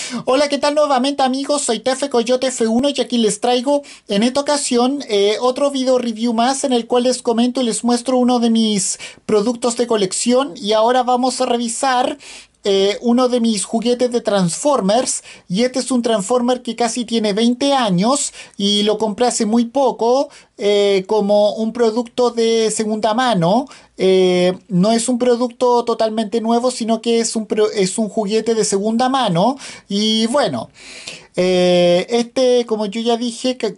Hola, ¿qué tal nuevamente amigos? Soy Tefe Coyote F1 y aquí les traigo en esta ocasión otro video review más en el cual les comento y les muestro uno de mis productos de colección y ahora vamos a revisar uno de mis juguetes de Transformers y este es un Transformer que casi tiene 20 años y lo compré hace muy poco como un producto de segunda mano. No es un producto totalmente nuevo, sino que es un juguete de segunda mano. Y bueno, este, como yo ya dije, que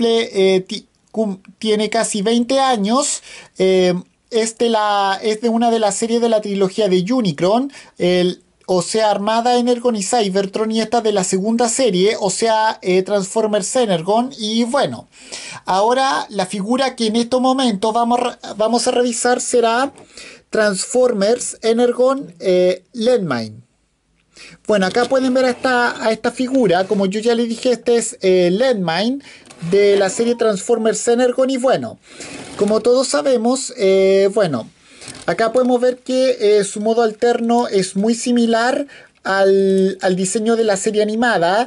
tiene casi 20 años. Es de una de las series de la trilogía de Unicron, o sea, Armada, Energon y Cybertron, y esta de la segunda serie, o sea, Transformers Energon. Y bueno, ahora la figura que en estos momentos vamos a revisar será Transformers Energon Landmine. Bueno, acá pueden ver a esta figura. Como yo ya les dije, este es Landmine de la serie Transformers Energon. Y bueno, como todos sabemos, bueno, acá podemos ver que su modo alterno es muy similar al diseño de la serie animada.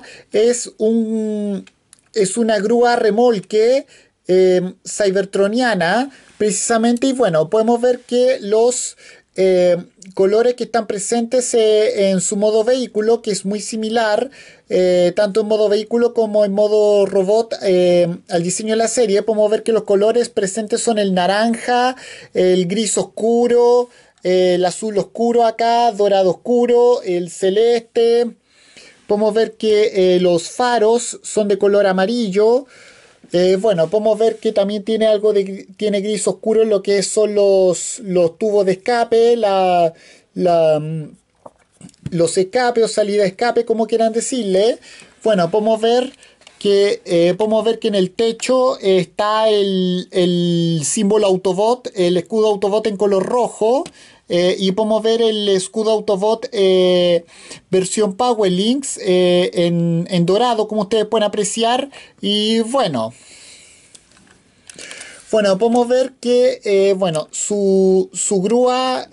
Es una grúa remolque cybertroniana, precisamente. Y bueno, podemos ver que los colores que están presentes en su modo vehículo, que es muy similar, tanto en modo vehículo como en modo robot, al diseño de la serie. Podemos ver que los colores presentes son el naranja, el gris oscuro, el azul oscuro acá, dorado oscuro, el celeste. Podemos ver que los faros son de color amarillo. Bueno, podemos ver que también tiene gris oscuro en lo que son los tubos de escape, la, mm, los escapes o salida de escape, como quieran decirle. Bueno, podemos ver que en el techo está el símbolo Autobot, el escudo Autobot en color rojo. Y podemos ver el escudo Autobot versión Power Links en dorado, como ustedes pueden apreciar. Y bueno, podemos ver que bueno, su grúa,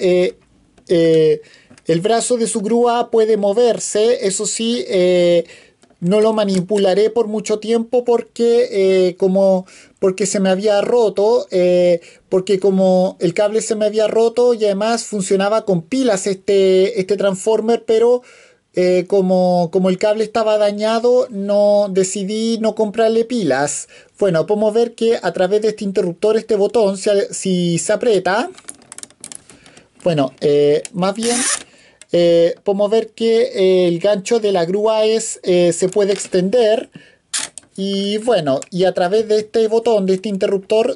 el brazo de su grúa puede moverse. Eso sí, no lo manipularé por mucho tiempo porque se me había roto, porque como el cable se me había roto y además funcionaba con pilas este Transformer, pero como el cable estaba dañado, decidí no comprarle pilas. Bueno, podemos ver que a través de este interruptor, este botón, si se aprieta, bueno, más bien podemos ver que el gancho de la grúa se puede extender. Y bueno, y a través de este botón, de este interruptor,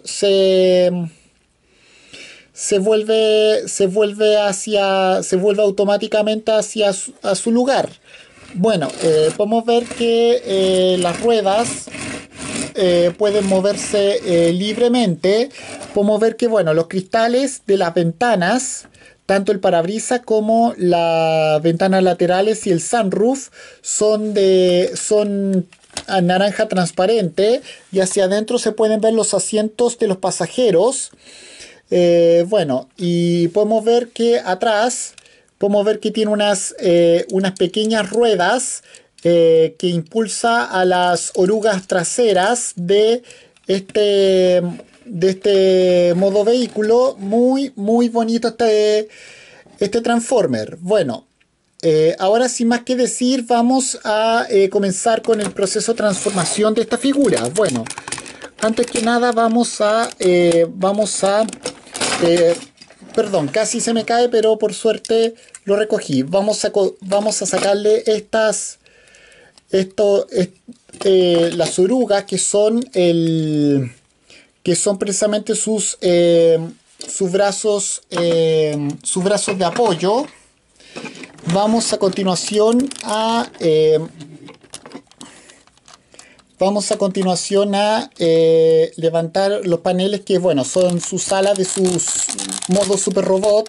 se vuelve automáticamente a su lugar. Bueno, podemos ver que las ruedas pueden moverse libremente. Podemos ver que, bueno, los cristales de las ventanas, tanto el parabrisas como las ventanas laterales y el sunroof son a naranja transparente, y hacia adentro se pueden ver los asientos de los pasajeros. Bueno, y podemos ver que atrás, podemos ver que tiene unas pequeñas ruedas que impulsa a las orugas traseras de este modo vehículo. Muy, muy bonito este Transformer. Bueno, ahora sin más que decir, vamos a comenzar con el proceso de transformación de esta figura. Bueno, antes que nada perdón, casi se me cae, pero por suerte lo recogí. Vamos a sacarle las orugas, que son precisamente sus brazos de apoyo. Vamos a continuación a levantar los paneles que, bueno, son sus alas de sus modos super robot.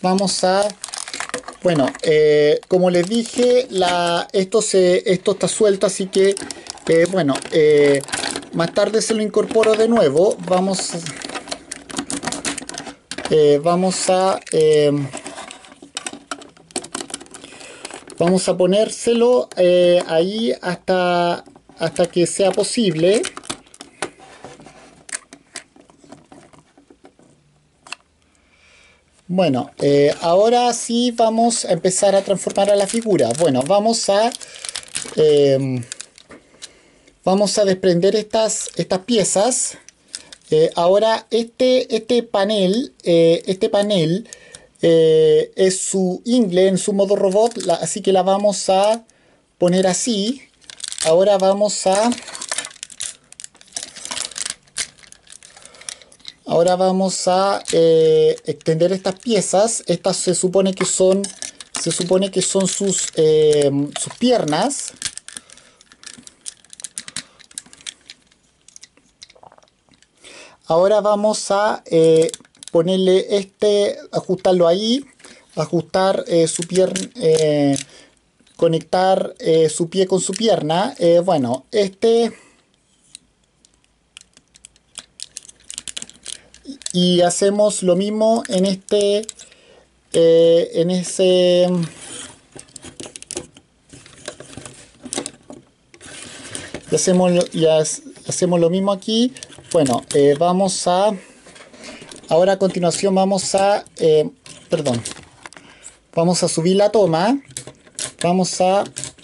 Bueno, como les dije, esto está suelto, así que, bueno, más tarde se lo incorporo de nuevo. Vamos a ponérselo ahí hasta que sea posible. Bueno, ahora sí vamos a empezar a transformar a la figura. Bueno, eh, vamos a desprender estas piezas. Ahora este panel es su ingle en su modo robot, así que la vamos a poner así. Ahora vamos a extender estas piezas. Estas se supone que son sus piernas. Ahora vamos a ponerle ajustarlo ahí, ajustar su pierna, conectar su pie con su pierna. Bueno, y hacemos lo mismo en en ese, hacemos lo mismo aquí. Bueno, ahora a continuación perdón, vamos a subir la toma. Vamos a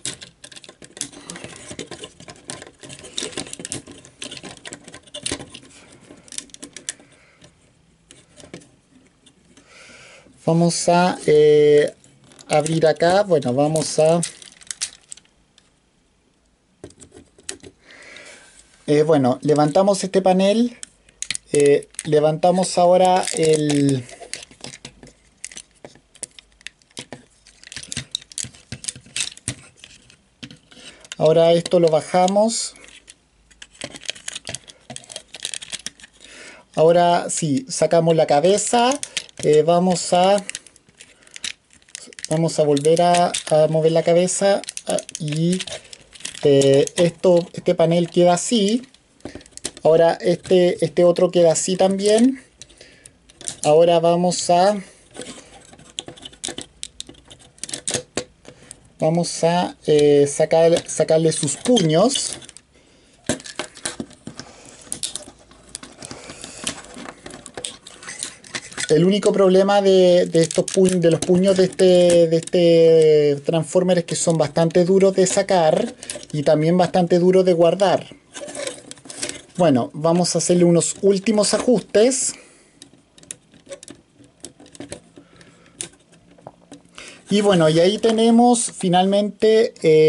abrir acá. Bueno, bueno, levantamos este panel. Levantamos ahora ahora esto lo bajamos. Ahora sí, sacamos la cabeza. Vamos a volver a mover la cabeza y este panel queda así. Ahora este otro queda así también. Ahora vamos a sacarle sus puños. El único problema de los puños de este Transformer es que son bastante duros de sacar y también bastante duros de guardar. Bueno, vamos a hacerle unos últimos ajustes. Y bueno, y ahí tenemos finalmente,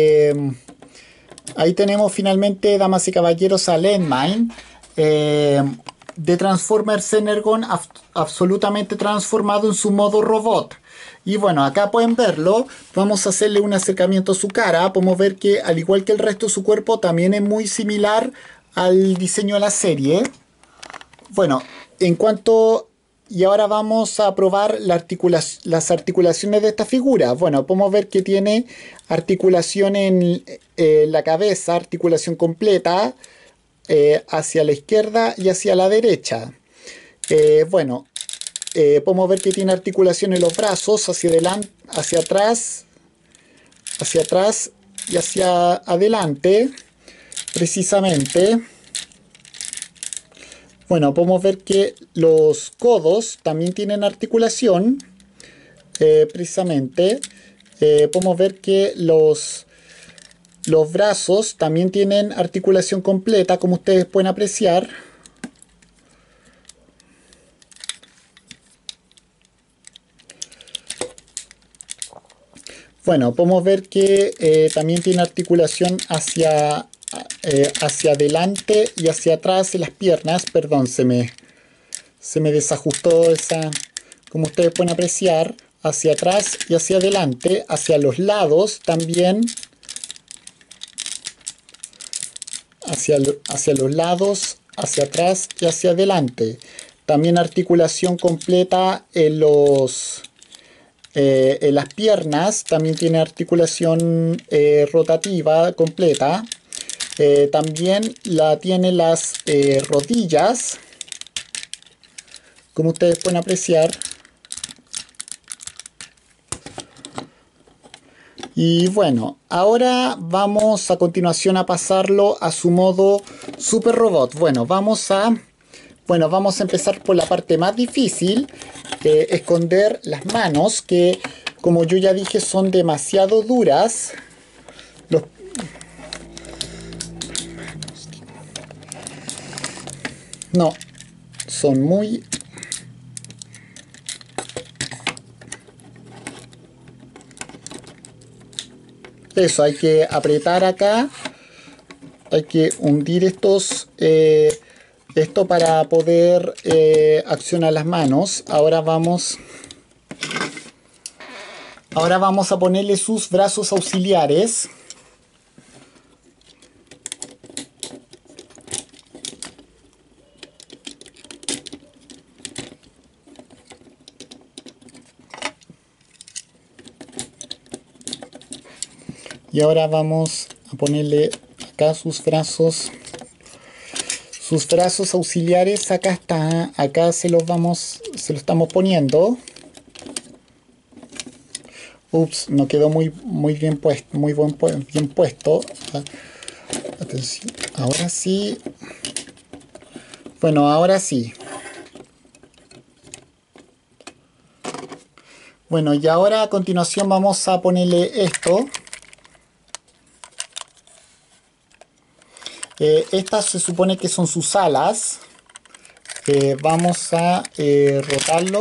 damas y caballeros, a Landmine de Transformers Energon absolutamente transformado en su modo robot. Y bueno, acá pueden verlo. Vamos a hacerle un acercamiento a su cara. Podemos ver que al igual que el resto de su cuerpo también es muy similar al diseño de la serie. Bueno, y ahora vamos a probar las articulaciones de esta figura. Bueno, podemos ver que tiene articulación en la cabeza, articulación completa, hacia la izquierda y hacia la derecha. Bueno, podemos ver que tiene articulación en los brazos, hacia adelante, hacia atrás y hacia adelante, precisamente. Bueno, podemos ver que los codos también tienen articulación, precisamente. Podemos ver que los brazos también tienen articulación completa, como ustedes pueden apreciar. Bueno, podemos ver que también tiene articulación hacia adelante y hacia atrás en las piernas. Perdón, se me desajustó esa, como ustedes pueden apreciar, hacia atrás y hacia adelante, hacia los lados también, hacia los lados, hacia atrás y hacia adelante. También articulación completa en las piernas, también tiene articulación rotativa completa. También tiene las rodillas, como ustedes pueden apreciar. Y bueno, ahora vamos a continuación a pasarlo a su modo Super Robot. Bueno, vamos a empezar por la parte más difícil, esconder las manos, que como yo ya dije son demasiado duras. Los- no, son muy... Eso, hay que apretar acá, hay que hundir esto para poder accionar las manos. Ahora vamos a ponerle sus brazos auxiliares. Y ahora vamos a ponerle acá sus brazos auxiliares. Acá está, acá se los estamos poniendo. Ups, no quedó muy bien puesto, bien puesto. Atención, ahora sí. Bueno, ahora sí. Bueno, y ahora a continuación vamos a ponerle esto. Estas se supone que son sus alas. Vamos a rotarlo.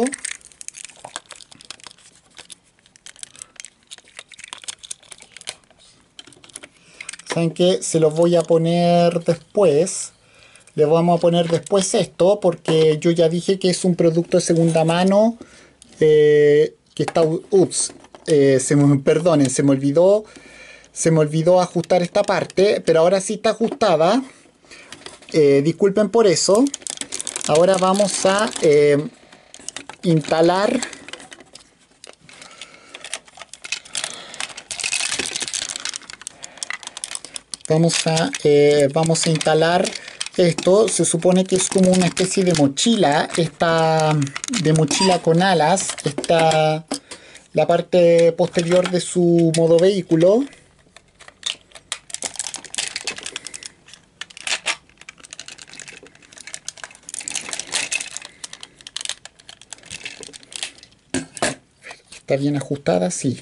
¿Saben qué? Se los voy a poner después. Le vamos a poner después esto porque yo ya dije que es un producto de segunda mano. Que está... Ups. Perdonen, se me olvidó ajustar esta parte, pero ahora sí está ajustada. Disculpen por eso. Ahora vamos a instalar. Vamos a instalar esto. Se supone que es como una especie de mochila. Esta de mochila con alas. Esta la parte posterior de su modo vehículo. Está bien ajustada, sí.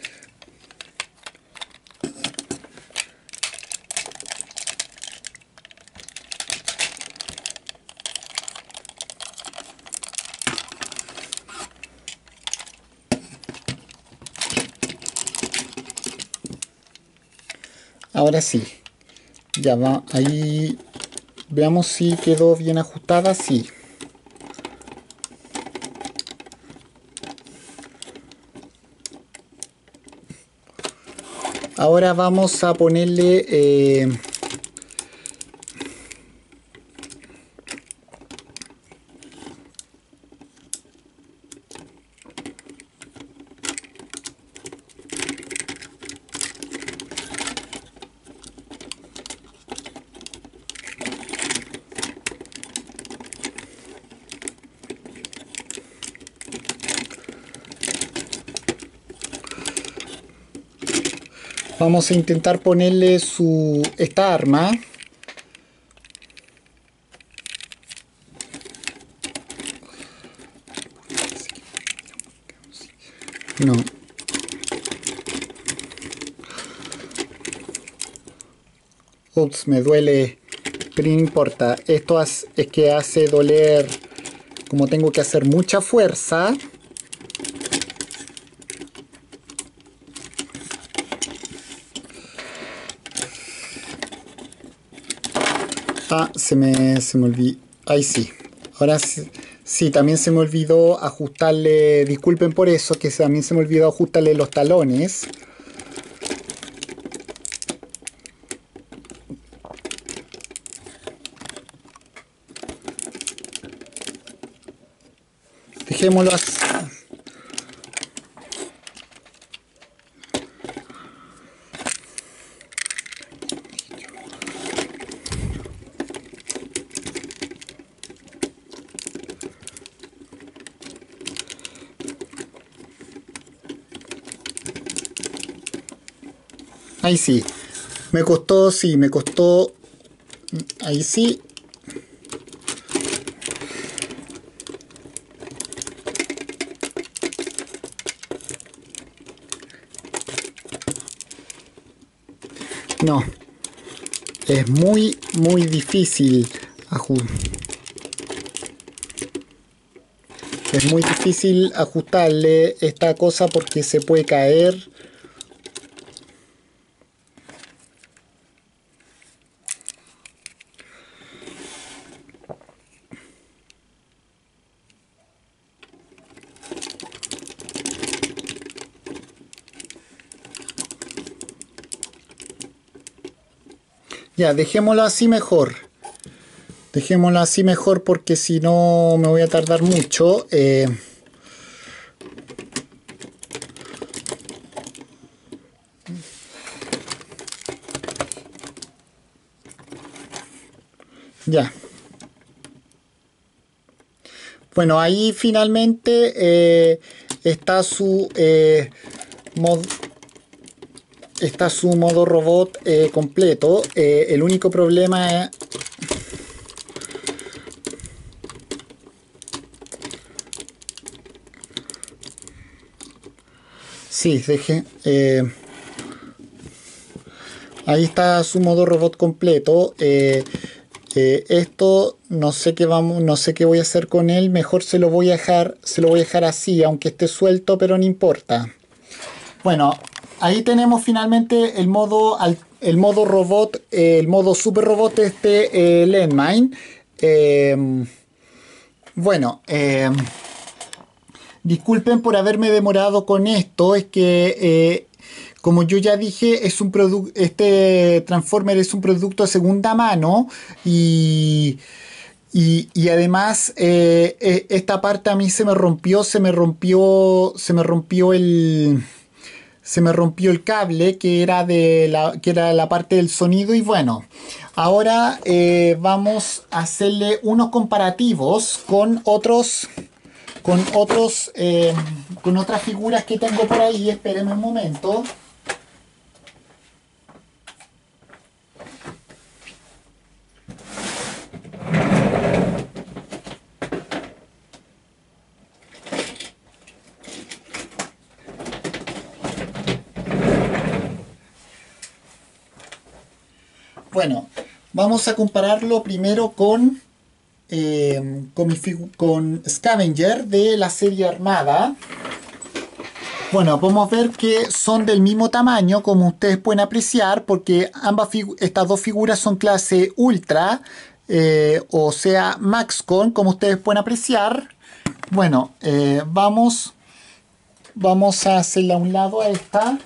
Ahora sí. Ya va, ahí veamos si quedó bien ajustada, sí. Ahora vamos a ponerle vamos a intentar ponerle esta arma. No. Ups, me duele. Pero no importa. Esto es que hace doler. Como tengo que hacer mucha fuerza. Ah, se me olvidó. Ahí sí. Ahora sí, sí, también se me olvidó ajustarle. Disculpen por eso, que también se me olvidó ajustarle los talones. Dejémoslo así. Ahí sí. Me costó, sí, me costó. Ahí sí. No. Es muy, muy difícil. Es muy difícil ajustarle esta cosa porque se puede caer. Ya, dejémoslo así mejor. Dejémoslo así mejor porque si no me voy a tardar mucho. Ya. Bueno, ahí finalmente está su mod, está su modo robot completo. El único problema es... Sí, ahí está su modo robot completo. Esto no sé qué vamos, no sé qué voy a hacer con él. Mejor se lo voy a dejar así, aunque esté suelto, pero no importa. Bueno, ahí tenemos finalmente el modo robot, el modo super robot Landmine. Eh, bueno, disculpen por haberme demorado con esto, es que como yo ya dije, este Transformer es un producto de segunda mano y además esta parte a mí se me rompió el cable que era la parte del sonido y bueno, ahora vamos a hacerle unos comparativos con otras figuras que tengo por ahí. Espérenme un momento. Bueno, vamos a compararlo primero con Scavenger de la serie Armada. Bueno, podemos ver que son del mismo tamaño, como ustedes pueden apreciar, porque estas dos figuras son clase Ultra, o sea, Maxcon, como ustedes pueden apreciar. Bueno, vamos a hacerla a un lado a esta.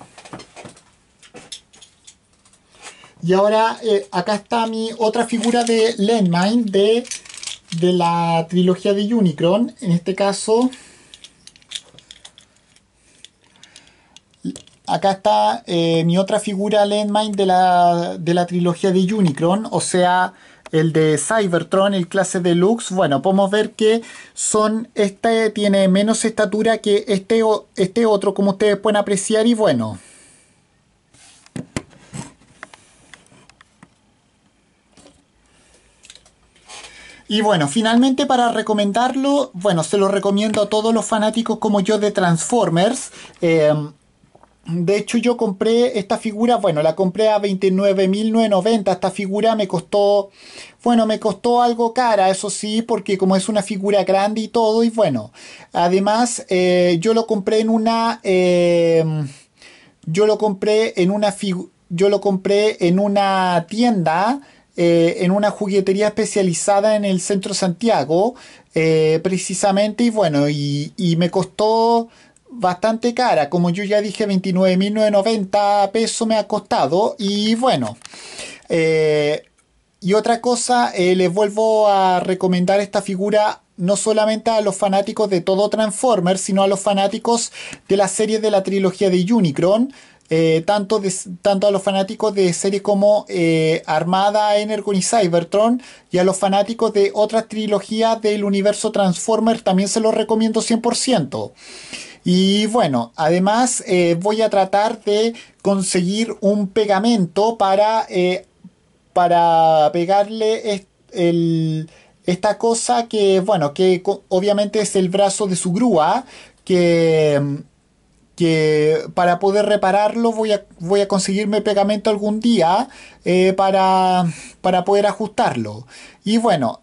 Y ahora acá está mi otra figura de Landmine de la trilogía de Unicron. En este caso, acá está mi otra figura Landmine de la trilogía de Unicron, o sea, el de Cybertron, el clase Deluxe. Bueno, podemos ver que este tiene menos estatura que este otro, como ustedes pueden apreciar, y bueno. Y bueno, finalmente para recomendarlo, bueno, se lo recomiendo a todos los fanáticos como yo de Transformers. De hecho, yo compré esta figura, bueno, la compré a 29.990. Esta figura me costó, bueno, me costó algo cara, eso sí, porque como es una figura grande y todo, y bueno, además yo lo compré en una, yo lo compré en una tienda, en una juguetería especializada en el centro de Santiago, precisamente, y bueno, y me costó bastante cara, como yo ya dije, 29.990 pesos me ha costado, y bueno, y otra cosa, les vuelvo a recomendar esta figura no solamente a los fanáticos de todo Transformers, sino a los fanáticos de la serie de la trilogía de Unicron, tanto a los fanáticos de series como Armada, Energon y Cybertron, y a los fanáticos de otras trilogías del universo Transformers también se los recomiendo 100%. Y bueno, además voy a tratar de conseguir un pegamento para pegarle esta cosa que, bueno, obviamente es el brazo de su grúa, que para poder repararlo voy a conseguirme pegamento algún día para poder ajustarlo. Y bueno,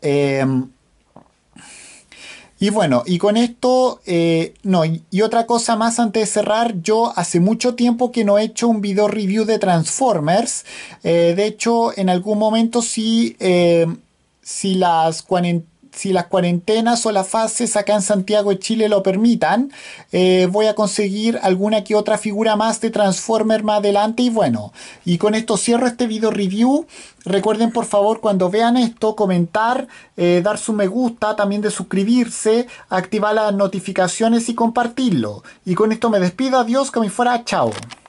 y con esto, no, y otra cosa más antes de cerrar, yo hace mucho tiempo que no he hecho un video review de Transformers. De hecho, en algún momento sí, si las cuarentenas o las fases acá en Santiago de Chile lo permitan, voy a conseguir alguna que otra figura más de Transformer más adelante. Y bueno, y con esto cierro este video review. Recuerden por favor cuando vean esto comentar, dar su me gusta, también de suscribirse, activar las notificaciones y compartirlo. Y con esto me despido, adiós, que me fuera, chao.